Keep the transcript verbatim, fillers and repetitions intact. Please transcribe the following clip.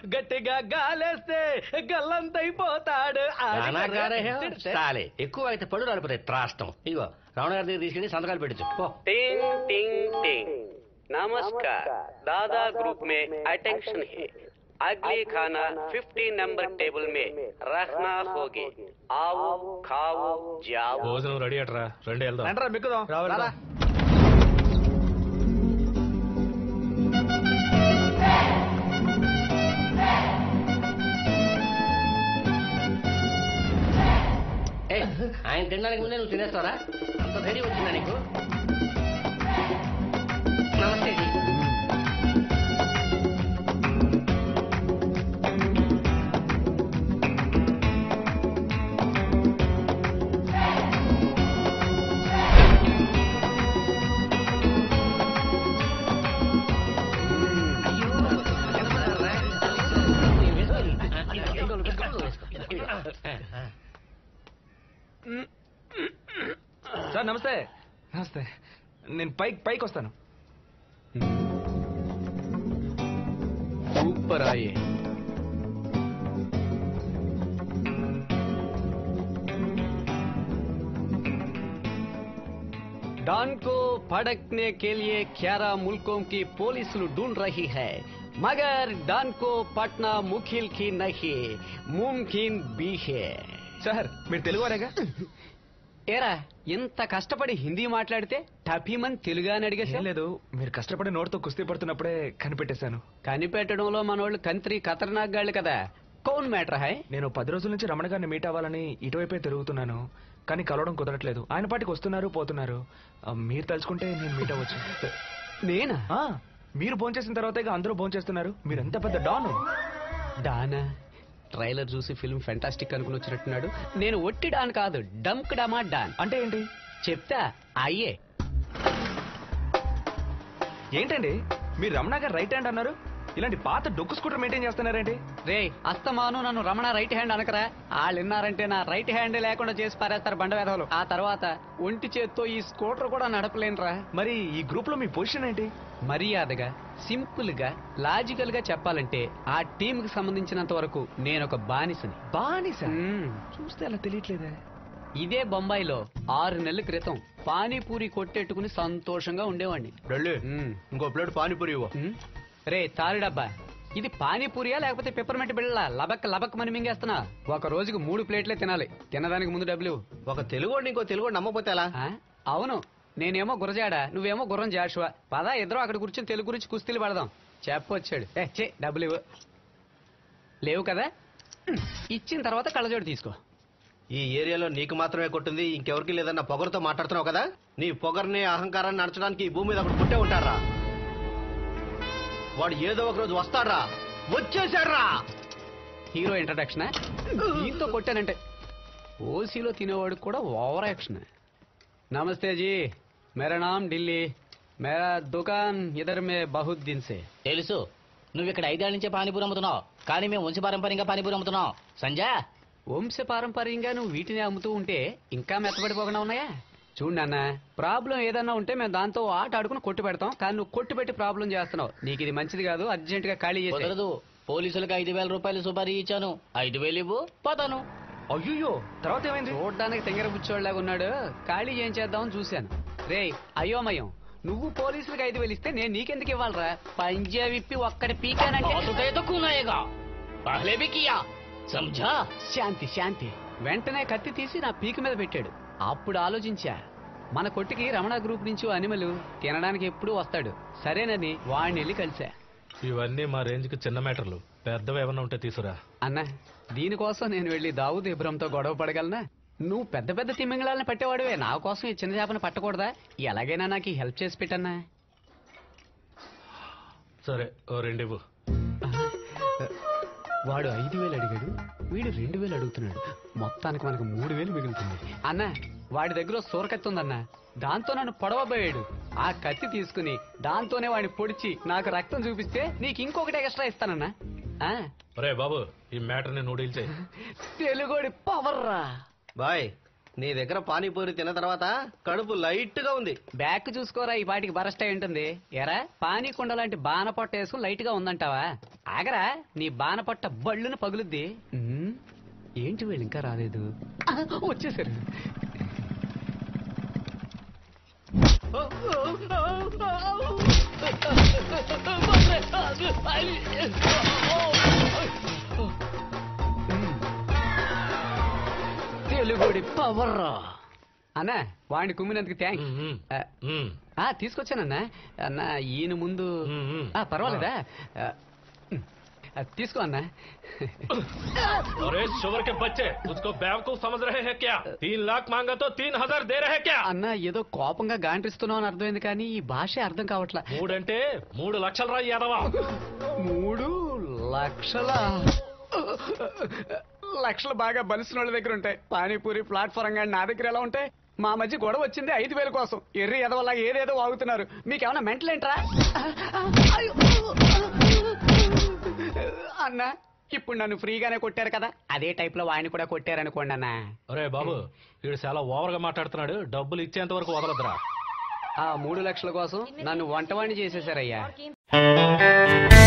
గట్టిగా గాలేస్తే గల్లంతైపోతాడు. చాలే ఎక్కువ అయితే పడు రాలిపోతాయి త్రాష్టం. ఇగో రమణ గారి దగ్గర తీసుకెళ్ళి సంతకాలు పెట్టచ్చు. टिंग टिंग टिंग नमस्कार दादा ग्रुप में अटेंशन है. अगली खाना फिफ्टी नंबर टेबल में रखना होगी. आओ खाओ जाओ. భోజనం రెడీ అట్రా, రండి వెళ్దాం. రండి రా మిక్కుదాం. రావాలా ఆయన తినడానికి ముందే నువ్వు తినేస్తావరా? అంత ధైర్యం వచ్చిందా నీకు? నమస్తే. సార్ నమస్తే. నమస్తే, నేను పైకి పైకి వస్తాను. ऊपर आइए. डॉन को भड़कने के लिए ग्यारह मुल्कों की पुलिस ढूंढ रही है, मगर डॉन को पटना मुखिल की नहीं मुमकिन भी है. సార్ మీరు తెలుగు వారేగా? ఏరా ఇంత కష్టపడి హిందీ మాట్లాడితే టఫీమన్ తెలుగు అని అడిగేసా? లేదు, మీరు కష్టపడి నోటితో కుస్తీ పడుతున్నప్పుడే కనిపెట్టేశాను. కనిపెట్టడంలో మనోళ్ళు కంత్రి ఖతర్నాక్ గాళ్ళు కదా. కౌన్ మ్యాటర్ హై? నేను పది రోజుల నుంచి రమణ గారిని మీట్ అవ్వాలని ఇటువైపే తిరుగుతున్నాను, కానీ కలవడం కుదరట్లేదు. ఆయన పాటికి వస్తున్నారు పోతున్నారు. ఆ, మీరు తలుచుకుంటే నేను మీట్ అవ్వచ్చు. నేనా? ఆ, మీరు భోంచేసిన తర్వాతే అందరూ భోంచేస్తున్నారు. మీరు ఎంత పెద్ద డాను. డానా? ట్రైలర్ చూసి ఫిల్మ్ ఫెంటాస్టిక్ అనుకుని వచ్చినట్టున్నాడు. నేను ఒట్టి డాన్ కాదు, డంక్ డమా డాన్. అంటే ఏంటి చెప్తా అయ్యే. ఏంటండి మీరు రమణ గారు రైట్ హ్యాండ్ అన్నారు, ఇలాంటి పాత డొక్కు స్కూటర్ మెయింటైన్ చేస్తున్నారేంటి? రే అస్తమాను నన్ను రమణ రైట్ హ్యాండ్ అనకరా. వాళ్ళు విన్నారంటే నా రైట్ హ్యాండ్ లేకుండా చేసి పారేస్తారు బండవేధవులు. ఆ తర్వాత ఒంటి చేత్తో ఈ స్కూటర్ కూడా నడపలేనురా. మరి ఈ గ్రూప్ లో మీ పొజిషన్ ఏంటి? మర్యాదగా సింపుల్ గా లాజికల్ గా చెప్పాలంటే ఆ టీమ్ కి సంబంధించినంత వరకు నేను ఒక బానిసని. బానిస? మ్మ్. చూస్తే అలా తెలియట్లేదే. ఇదే బొంబాయిలో ఆరు నెలల క్రితం పానీపూరి కొట్టెట్టుకుని సంతోషంగా ఉండేవాడిని. మ్మ్. ఇంకో ప్లేట్ పానీపూరి ఇవ్వు. మ్మ్. రే తారు డబ్బా, ఇది పానీపూరియా లేకపోతే పెప్పర్మెంట్ బిళ్ళ? లబక్ లబక్ మని మింగేస్తున్నా. ఒక రోజుకు మూడు ప్లేట్లే తినాలి. తినడానికి ముందు డబ్బులు. ఒక తెలుగు ఇంకో తెలుగు నమ్మపోతే ఎలా? ఆ? అవును, నేనేమో గురజాడా, నువ్వేమో గుర్రం జాషువా. పదా ఇద్దరు అక్కడ కూర్చొని తెలుగు గురించి కుస్తీలు పడదాం. చెప్పొచ్చాడు. ఏ చే డబ్బులు ఇవ్వు. లేవు కదా, ఇచ్చిన తర్వాత కళ్ళజోడు తీసుకో. ఈ ఏరియాలో నీకు మాత్రమే కొట్టింది, ఇంకెవరికి లేదన్న పొగరుతో మాట్లాడుతున్నావు కదా. నీ పొగర్ని అహంకారాన్ని నడచడానికి ఈ భూమి మీద అక్కడ పుట్టే ఉంటారా? వాడు ఏదో ఒక రోజు వస్తాడ్రా, వచ్చేసాడ్రా. హీరో ఇంట్రడక్షన్ దీంతో కొట్టానంటే ఓసీలో తినేవాడు కూడా ఓవర్ యాక్షన్. నమస్తే జీ, మేరా నామ్ ఢిల్లీ, మేరా దుకాన్ ఇధర్ మే బహుత్ దిన్ సే. తెలుసు, నువ్వు ఇక్కడ ఐదేళ్ల నుంచే పానీపూరి అమ్ముతున్నావు, కానీ మేము వంశపారంపర్యంగా పానీపూరి అమ్ముతున్నాం. సంజయ్, వంశ పారంపర్యంగా నువ్వు వీటిని అమ్ముతూ ఉంటే ఇంకా మెత్తబడిపోకుండా ఉన్నాయా? చూడు నాన్న, ప్రాబ్లం ఏదన్నా ఉంటే మేము దాంతో ఆట ఆడుకుని కొట్టు పెడతాం, కానీ నువ్వు కొట్టు పెట్టి ప్రాబ్లం చేస్తున్నావు. నీకు ఇది మంచిది కాదు, అర్జెంట్ గా ఖాళీ చేసి. కుదరదు, పోలీసులకు ఐదు వేల రూపాయలు సుపారీ ఇచ్చాను. ఐదు వేలు ఇవ్వు, పోతాను. అయ్యో, తర్వాత ఏమైంది? చూడడానికి తెంగర బుచ్చోళ్ళగా ఉన్నాడు, ఖాళీ ఏం చేద్దామని చూశాను. రే అయోమయం, నువ్వు పోలీసులకు ఐదు వేలు ఇస్తే నేను నీకెందుకు ఇవ్వాలరా? పంజా విప్పి ఒక్కడి పీకానంటే శాంతి శాంతి. వెంటనే కత్తి తీసి నా పీక మీద పెట్టాడు. అప్పుడు ఆలోచించా, మన కొట్టికి రమణ గ్రూప్ నుంచి అనిమలు తినడానికి ఎప్పుడూ వస్తాడు, సరేనని వాడిని వెళ్ళి కలిసా. ఇవన్నీ మా రేంజ్ కి చిన్న మ్యాటర్లు, పెద్దవి ఏమన్నా ఉంటే తీసురా. అన్న, దీనికోసం నేను వెళ్ళి దావుద్ ఇబ్రహంతో గొడవ పడగలనా? నువ్వు పెద్ద పెద్ద తిమ్మింగళాలను పట్టేవాడువే, నా కోసం ఈ చిన్న చేపను పట్టకూడదా? ఎలాగైనా నాకు ఈ హెల్ప్ చేసి పెట్టన్నా. సరే, ఓ రెండు ఇవ్వు. వాడు ఐదు వేలు అడిగాడు, వీడు రెండు వేలు అడుగుతున్నాడు. మొత్తానికి మనకు మూడు వేలు మిగులుతుంది. అన్న, వాడి దగ్గర సూరకత్తి ఉందన్న, దాంతో నన్ను పొడవబోయాడు. ఆ కత్తి తీసుకుని దాంతోనే వాడిని పొడిచి నాకు రక్తం చూపిస్తే నీకు ఇంకొకటి ఎక్స్ట్రా ఇస్తానన్నా. ఒరే బాబు, ఈ మ్యాటర్ ని నూడిల్ చేయి. తెలుగోడి పవర్ రా బాయ్. నీ దగ్గర పానీపూరి తిన్న తర్వాత కడుపు లైట్ గా ఉంది. బ్యాక్ చూసుకోరా, ఈ పాటికి బరస్ట్ అయి ఉంటుంది. ఎరా పానీకుండ లాంటి బాణపట్ట వేసుకుని లైట్ గా ఉందంటావా? ఆగరా, నీ బాణపట్ట బళ్ళును పగులుద్ది. ఉమ్, ఏంటి వీళ్ళు ఇంకా రాలేదు? ఆ, వచ్చేసారు. తెలుగుడి పవర్ అన్నా, వాడిని కుమ్మినందుకు థ్యాంక్స్. మ్మ్. మ్మ్. ఆ తీసుకొచ్చానన్నా. అన్న ఈయన ముందు మ్మ్. ఆ పర్వాలేదా? ఆ, ఆ, తీసుకో అన్నా. अरे शुगर के बच्चे उसको बेवकूफ समझ रहे हैं क्या? तीन लाख मांगा तो तीन हजार दे रहे क्या? అన్న ఏదో కోపంగా గాంటిస్తున్నావు అని అర్థమైంది, కానీ ఈ భాషే అర్థం కావట్లా. మూడంటే మూడు లక్షలు రా యాదవా. మూడు లక్షల లక్షలు బాగా బలిసిన వాళ్ళ దగ్గర ఉంటాయి. పానీపూరి ప్లాట్ఫారం కానీ నా దగ్గర ఎలా ఉంటాయి? మా మధ్య గొడవ వచ్చింది ఐదు వేల కోసం. ఎర్రి ఎదవల్లా ఏదేదో వాగుతున్నారు. మీకేమన్నా మెంటల్ ఏంట్రా? అన్నా, ఇప్పుడు నన్ను ఫ్రీగానే కొట్టారు కదా, అదే టైప్ లో వాడిని కూడా కొట్టారనుకోండి అన్నా. అరే బాబు, వీడు చాలా ఓవర్ గా మాట్లాడుతున్నాడు. డబ్బులు ఇచ్చేంత వరకు వదలదురా. ఆ మూడు లక్షల కోసం నన్ను వంటవాణ్ణి చేసేసారయ్యా.